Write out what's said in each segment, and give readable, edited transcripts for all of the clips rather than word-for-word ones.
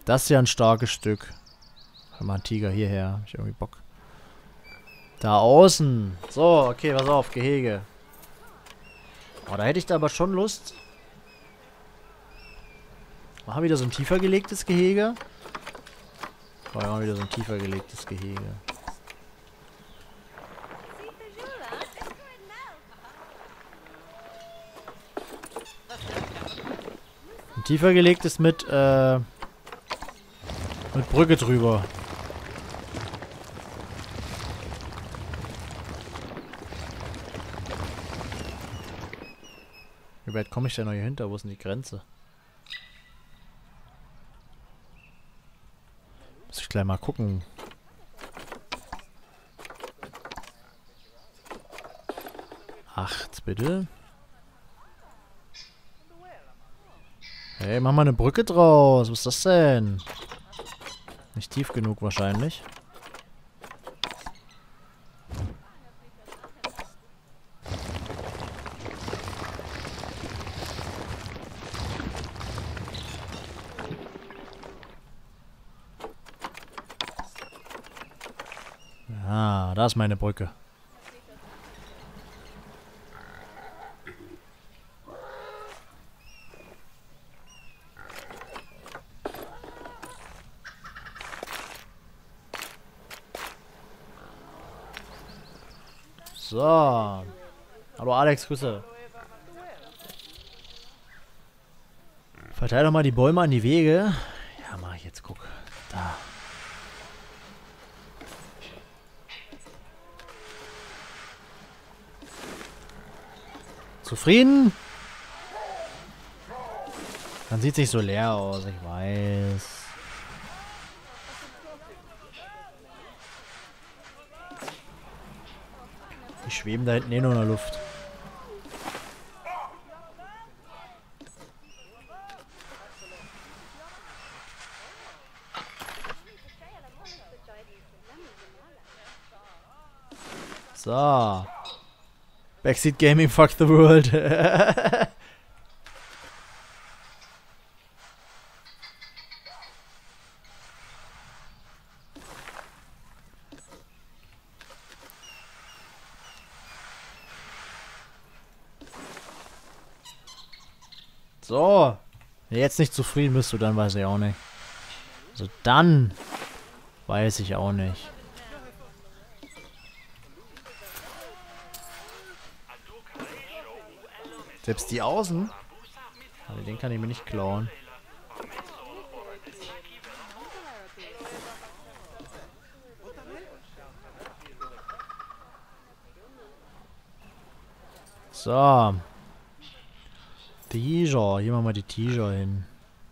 Das ist ja ein starkes Stück. Hör mal, ein Tiger hierher. Hab ich irgendwie Bock. Da außen. So, okay, pass auf. Gehege. Oh, da hätte ich da aber schon Lust. Machen wir wieder so ein tiefer gelegtes Gehege. Oh, ja, wieder so ein tiefer gelegtes Gehege. Ein tiefer gelegtes mit Brücke drüber. Wie weit komme ich denn noch hier hinter? Wo ist denn die Grenze? Muss ich gleich mal gucken. Acht, bitte. Hey, mach mal eine Brücke draus. Was ist das denn? Nicht tief genug wahrscheinlich. Ah, da ist meine Brücke. So. Hallo Alex, Grüße. Verteil doch mal die Bäume an die Wege. Ja, mach ich jetzt, guck. Da. Zufrieden? Man sieht sich so leer aus, ich weiß. Die schweben da hinten eh nur in der Luft. So. Backseat Gaming, fuck the world. So. Wenn du jetzt nicht zufrieden bist, du, dann weiß ich auch nicht. Also dann weiß ich auch nicht. Selbst die Außen? Also den kann ich mir nicht klauen. So. Tiger. Hier machen wir die Tiger hin.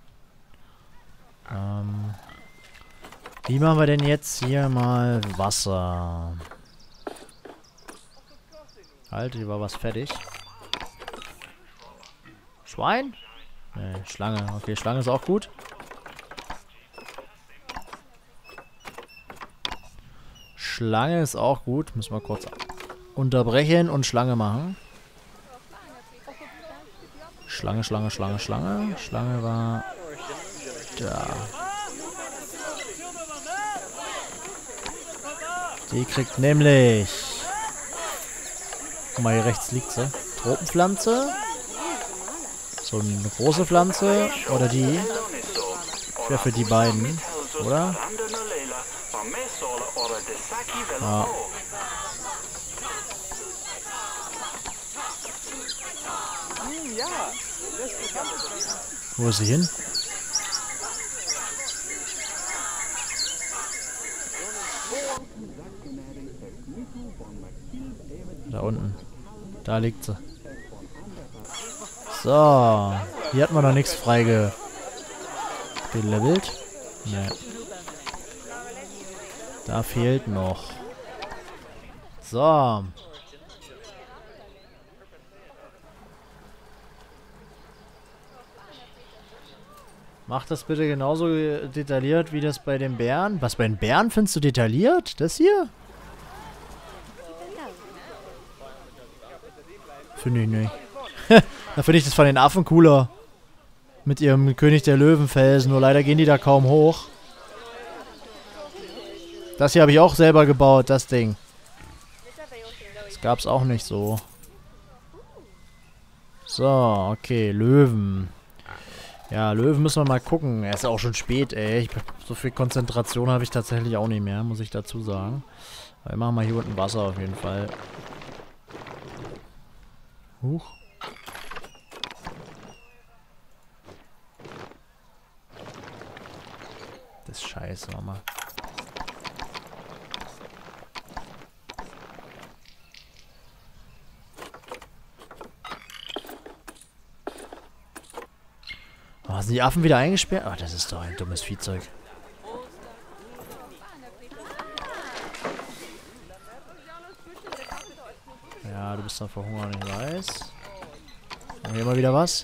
Wie machen wir denn jetzt hier mal Wasser? Halt, hier war was fertig. Schwein? Ne, Schlange. Okay, Schlange ist auch gut. Schlange ist auch gut. Müssen wir kurz unterbrechen und Schlange machen. Schlange, Schlange, Schlange, Schlange. Schlange war da. Die kriegt nämlich... Guck mal, hier rechts liegt sie. Tropenpflanze. So eine große Pflanze. Oder die. Wäre für die beiden. Oder? Ja. Wo ist sie hin? Da unten. Da liegt sie. So. Hier hat man noch nichts gelevelt. Ne. Da fehlt noch. So. Mach das bitte genauso detailliert wie das bei den Bären. Was, bei den Bären findest du detailliert? Das hier? Finde ich nicht. Da finde ich das von den Affen cooler. Mit ihrem König der Löwenfelsen. Nur leider gehen die da kaum hoch. Das hier habe ich auch selber gebaut, das Ding. Das gab's auch nicht so. So, okay, Löwen. Ja, Löwen müssen wir mal gucken. Er ist auch schon spät, ey. So viel Konzentration habe ich tatsächlich auch nicht mehr, muss ich dazu sagen. Aber wir machen mal hier unten Wasser auf jeden Fall. Huch. Das ist scheiße, Mama. Oh, sind die Affen wieder eingesperrt? Ach, das ist doch ein dummes Viehzeug. Ja, du bist da verhungert, ich weiß. Haben wir hier mal wieder was?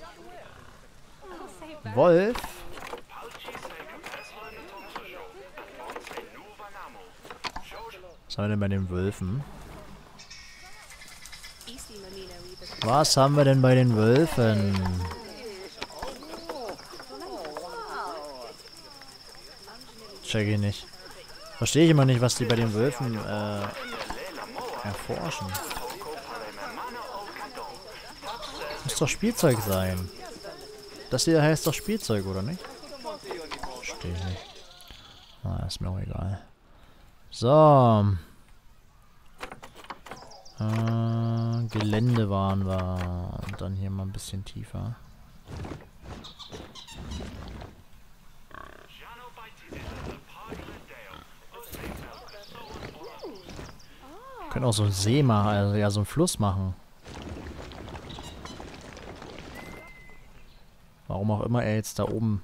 Wolf? Was haben wir denn bei den Wölfen? Was haben wir denn bei den Wölfen? Check ich nicht. Verstehe ich immer nicht, was die bei den Wölfen erforschen. Muss doch Spielzeug sein. Das hier heißt doch Spielzeug, oder nicht? Verstehe ich nicht. Ah, ist mir auch egal. So. Gelände waren wir. Und dann hier mal ein bisschen tiefer. Wir können auch so einen See machen, also ja, so einen Fluss machen. Warum auch immer er jetzt da oben...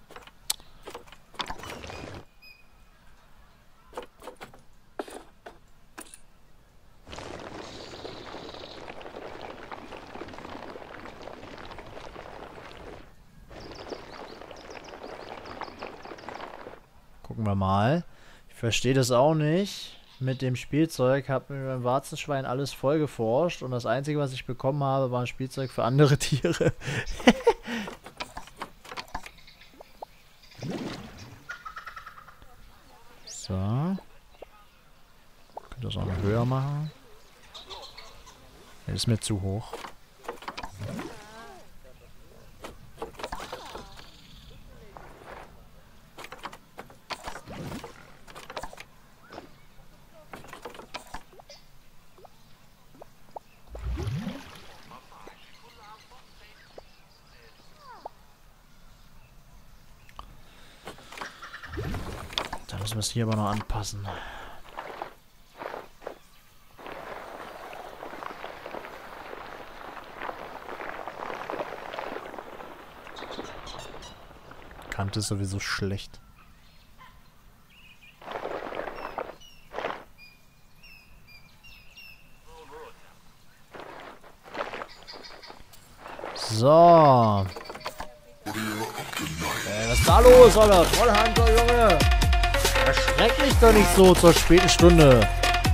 Gucken wir mal. Ich verstehe das auch nicht. Mit dem Spielzeug habe mir beim Warzenschwein alles voll geforscht und das Einzige, was ich bekommen habe, war ein Spielzeug für andere Tiere. So. Ich könnte das auch noch höher machen. Das ist mir zu hoch. Da müssen wir es hier aber noch anpassen. Kante ist sowieso schlecht. So. Was ist da los, Alter? Trollhunter, Junge! Erschreck mich doch nicht so zur späten Stunde.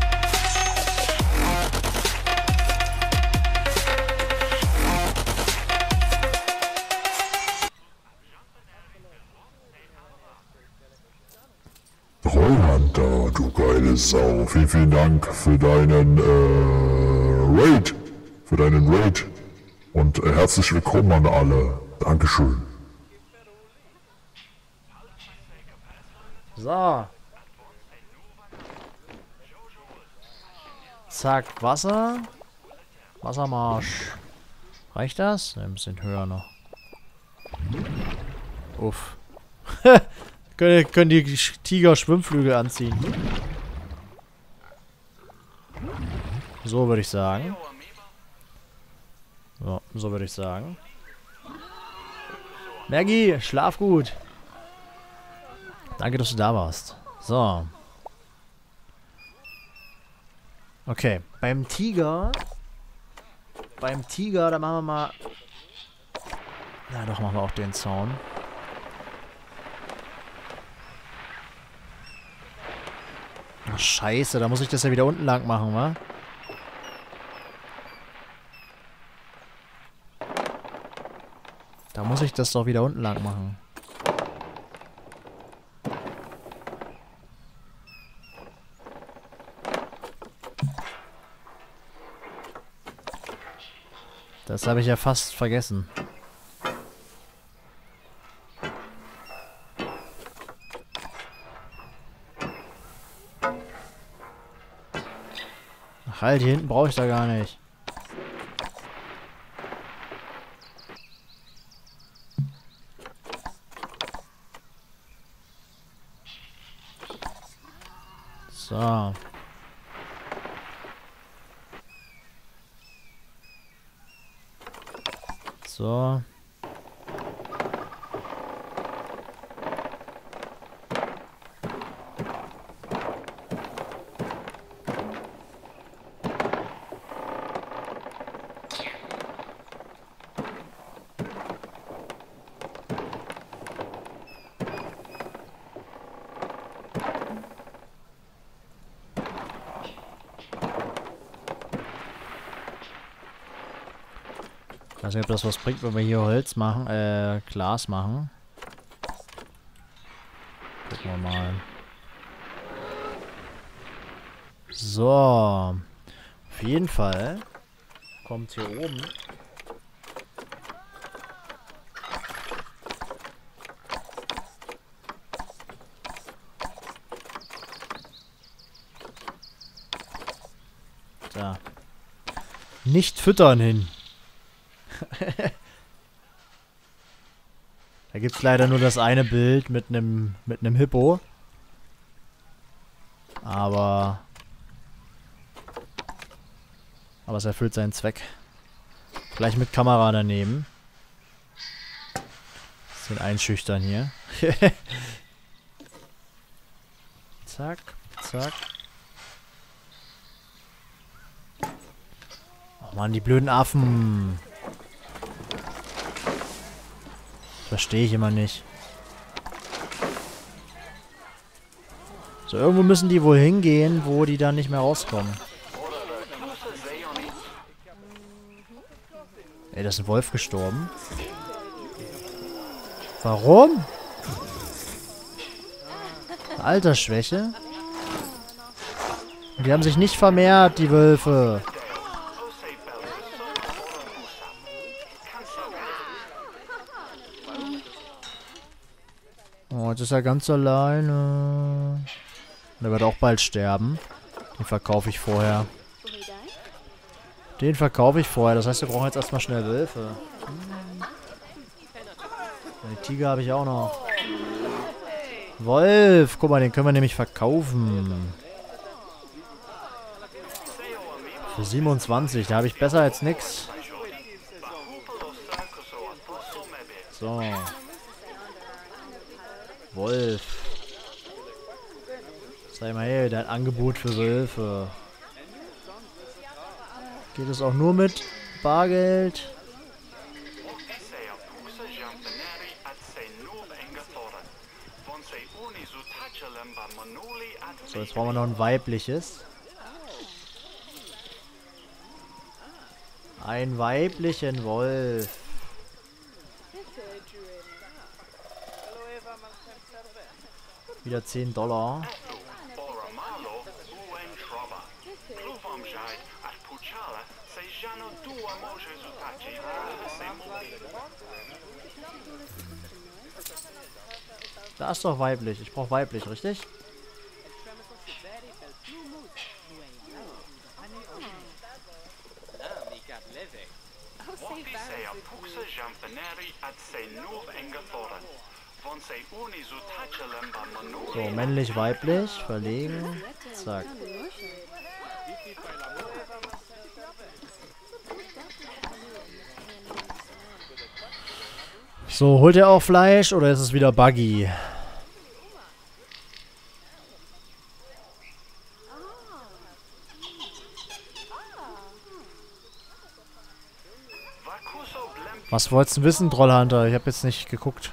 Trollhunter, du geile Sau. Vielen, vielen Dank für deinen Raid. Für deinen Raid. Und herzlich willkommen an alle. Dankeschön. So. Zack, Wasser. Wassermarsch. Reicht das? Ein bisschen höher noch. Uff. können die Tiger Schwimmflügel anziehen. So würde ich sagen. So würde ich sagen. Maggie, schlaf gut. Danke, dass du da warst. So. Okay. Beim Tiger, da machen wir mal... Na doch, machen wir auch den Zaun. Ach, scheiße, da muss ich das ja wieder unten lang machen, wa? Da muss ich das doch wieder unten lang machen. Das habe ich ja fast vergessen. Ach halt, hier hinten brauche ich da gar nicht. So. So. Ich weiß nicht, ob das was bringt, wenn wir hier Holz machen, Glas machen. Gucken wir mal. So. Auf jeden Fall kommt hier oben da. Nicht füttern hin. Da gibt es leider nur das eine Bild mit einem Hippo. Aber es erfüllt seinen Zweck. Gleich mit Kamera daneben. Bisschen einschüchtern hier. Zack, zack. Oh Mann, die blöden Affen. Verstehe ich immer nicht. So, irgendwo müssen die wohl hingehen, wo die dann nicht mehr rauskommen. Ey, da ist ein Wolf gestorben. Warum? Altersschwäche? Die haben sich nicht vermehrt, die Wölfe. Oh, jetzt ist er ganz alleine. Der wird auch bald sterben. Den verkaufe ich vorher. Den verkaufe ich vorher. Das heißt, wir brauchen jetzt erstmal schnell Wölfe. Den Tiger habe ich auch noch. Wolf! Guck mal, den können wir nämlich verkaufen. Für 27. Da habe ich besser als nix. So. Wolf. Sag mal, hey, dein Angebot für Wölfe. Geht es auch nur mit Bargeld? So, jetzt brauchen wir noch ein weibliches. Einen weiblichen Wolf. Wieder $10. Da ist doch weiblich. Ich brauche weiblich, richtig? So, männlich, weiblich. Verlegen. Zack. So, holt er auch Fleisch oder ist es wieder Buggy? Was wolltest du wissen, Trollhunter? Ich habe jetzt nicht geguckt.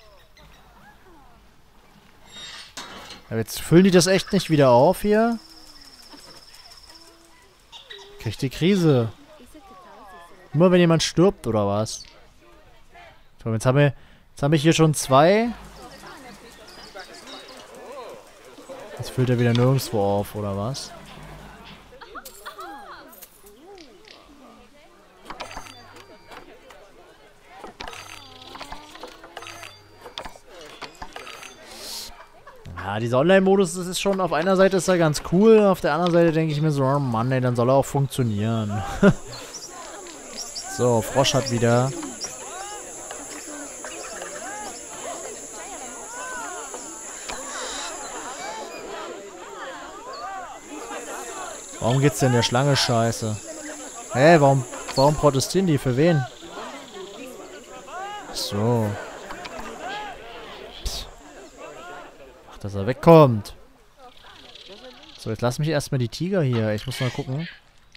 Aber jetzt füllen die das echt nicht wieder auf hier? Kriegt die Krise. Immer wenn jemand stirbt, oder was? So, jetzt habe ich hier schon 2. Jetzt füllt er wieder nirgendwo auf, oder was? Ja, dieser Online-Modus, das ist schon, auf einer Seite ist er ganz cool, auf der anderen Seite denke ich mir so, oh Mann, ey, dann soll er auch funktionieren. So, Frosch hat wieder... Warum geht's denn der Schlange scheiße? Hä, warum protestieren die? Für wen? So. Psst. Ach, dass er wegkommt. So, jetzt lass mich erstmal die Tiger hier. Ich muss mal gucken,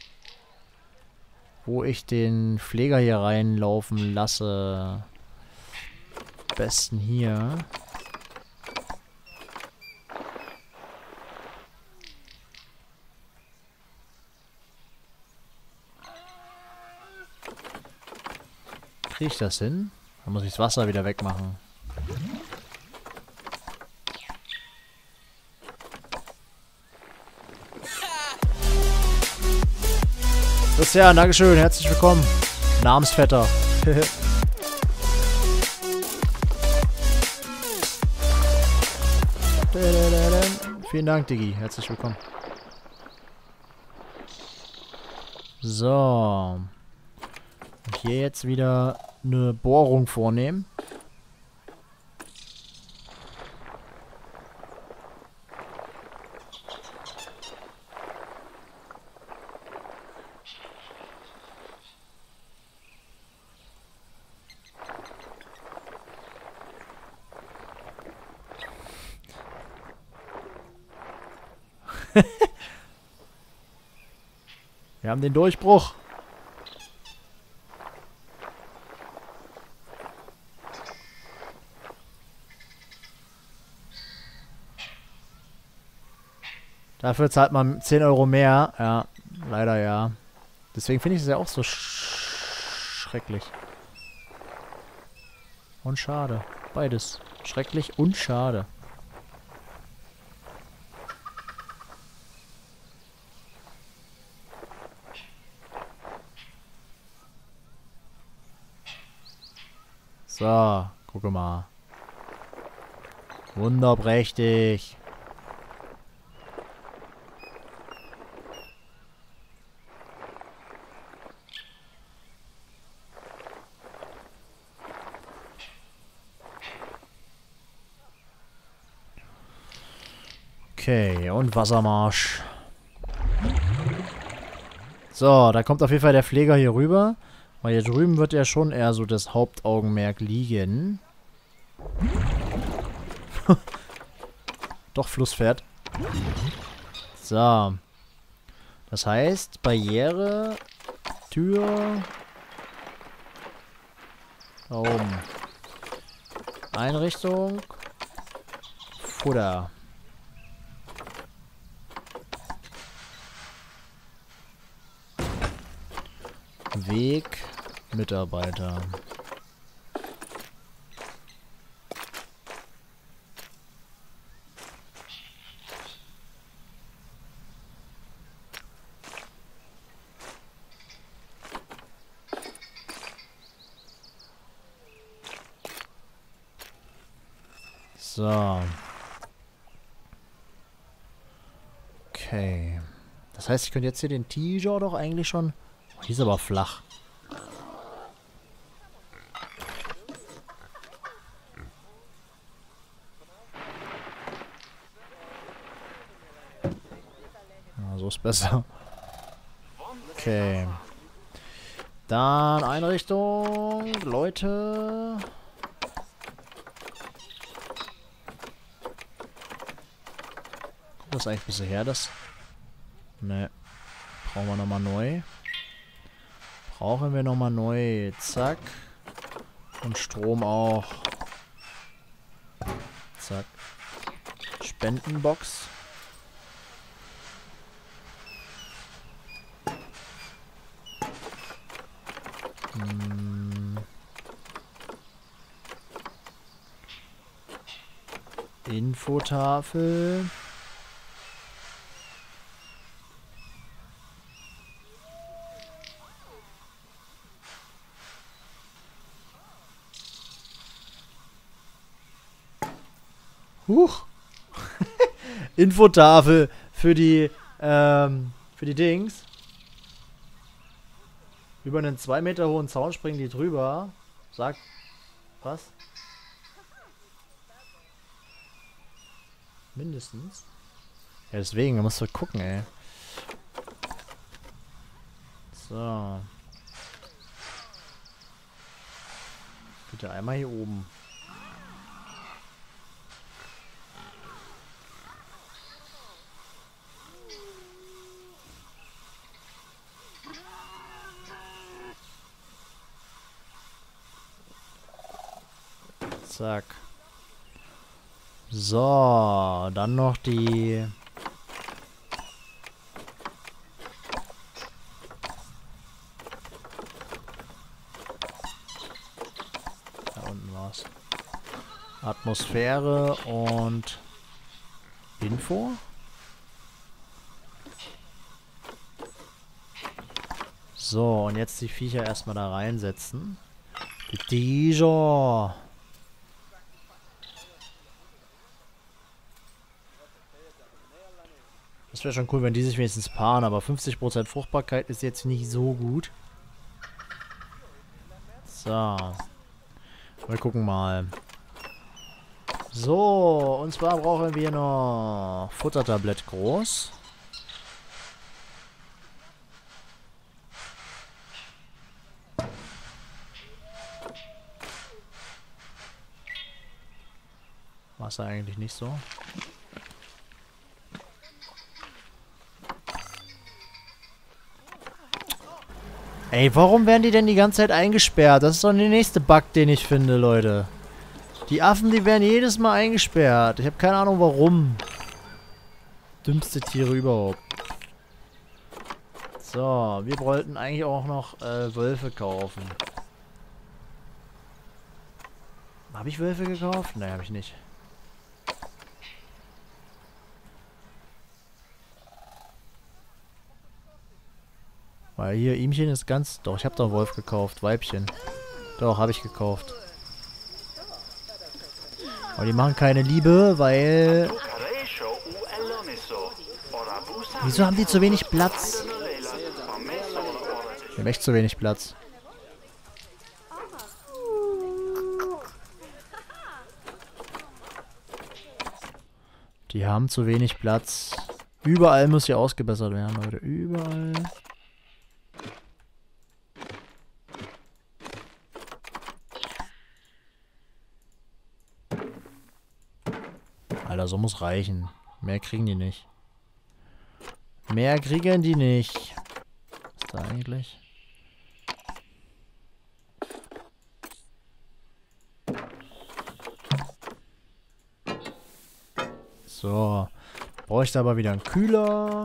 wo ich den Pfleger hier reinlaufen lasse. Am besten hier. Kriege ich das hin? Dann muss ich das Wasser wieder wegmachen. Christian, Dankeschön, herzlich willkommen. Namensvetter. Vielen Dank, Diggi. Herzlich willkommen. So. Und hier jetzt wieder eine Bohrung vornehmen. Wir haben den Durchbruch. Dafür zahlt man 10 Euro mehr. Ja, leider ja. Deswegen finde ich es ja auch so schrecklich. Und schade. Beides. Schrecklich und schade. So, gucke mal. Wunderprächtig. Okay, und Wassermarsch. So, da kommt auf jeden Fall der Pfleger hier rüber. Weil hier drüben wird ja schon eher so das Hauptaugenmerk liegen. Doch, Flusspferd. So. Das heißt, Barriere, Tür, da oben. Einrichtung, Futter. Weg, Mitarbeiter. So. Okay. Das heißt, ich könnte jetzt hier den Tiger doch eigentlich schon... Oh, die ist aber flach. Ja, so ist besser. Okay. Dann Einrichtung. Leute... Was ist eigentlich bisher her, das? Ne. Brauchen wir nochmal neu. Brauchen wir nochmal neu. Zack. Und Strom auch. Zack. Spendenbox. Infotafel. Huch. Infotafel für die Dings. Über einen 2 Meter hohen Zaun springen die drüber. Sagt. Was? Mindestens. Ja, deswegen, da musst du gucken, ey. So. Bitte einmal hier oben. Zack. So, dann noch die... Da unten war's. Atmosphäre und Info. So, und jetzt die Viecher erstmal da reinsetzen. Die Dijon. Das wäre schon cool, wenn die sich wenigstens paaren, aber 50% Fruchtbarkeit ist jetzt nicht so gut. So. Wir gucken mal. So, und zwar brauchen wir noch Futtertablett groß. Wasser eigentlich nicht so. Ey, warum werden die denn die ganze Zeit eingesperrt? Das ist doch der nächste Bug, den ich finde, Leute. Die Affen, die werden jedes Mal eingesperrt. Ich habe keine Ahnung, warum. Dümmste Tiere überhaupt. So, wir wollten eigentlich auch noch Wölfe kaufen. Habe ich Wölfe gekauft? Nein, habe ich nicht. Weil hier, ihmchen ist ganz... Doch, ich habe doch einen Wolf gekauft. Weibchen. Doch, habe ich gekauft. Aber die machen keine Liebe, weil... Wieso haben die zu wenig Platz? Die haben echt zu wenig Platz. Die haben zu wenig Platz. Überall muss hier ausgebessert werden, Leute. Überall. Alter, so muss reichen. Mehr kriegen die nicht. Mehr kriegen die nicht. Was ist da eigentlich? So. Brauche ich da aber wieder einen Kühler.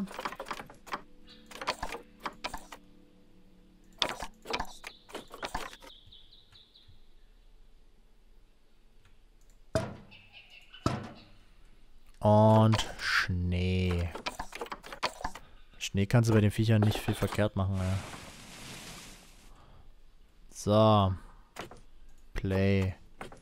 Und Schnee. Schnee kannst du bei den Viechern nicht viel verkehrt machen, ey. So. Play.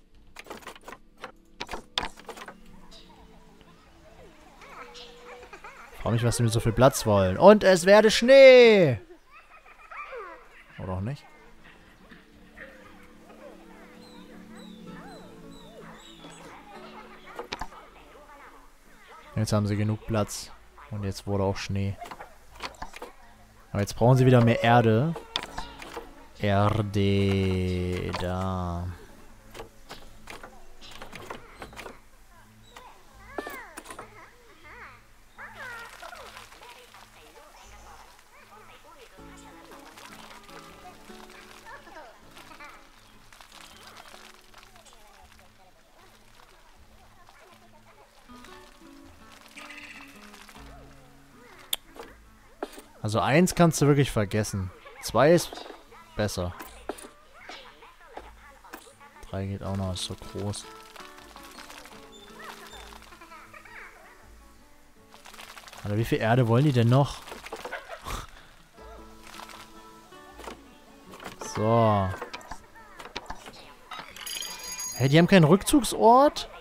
Frag mich, was die mit so viel Platz wollen. Und es werde Schnee! Oder auch nicht? Jetzt haben sie genug Platz. Und jetzt wurde auch Schnee. Aber jetzt brauchen sie wieder mehr Erde. Erde. Da. Also 1 kannst du wirklich vergessen. 2 ist besser. 3 geht auch noch, ist so groß. Alter, wie viel Erde wollen die denn noch? So. Hey, die haben keinen Rückzugsort?